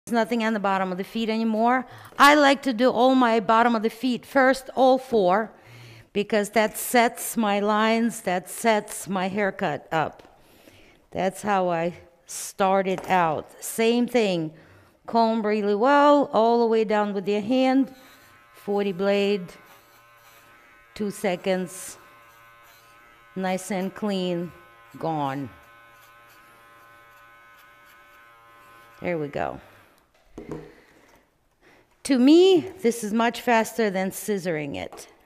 There's nothing on the bottom of the feet anymore. I like to do all my bottom of the feet first, all four, because that sets my lines, that sets my haircut up. That's how I started out. Same thing. Comb really well, all the way down with your hand. 40 blade, 2 seconds. Nice and clean, gone. There we go. To me, this is much faster than scissoring it.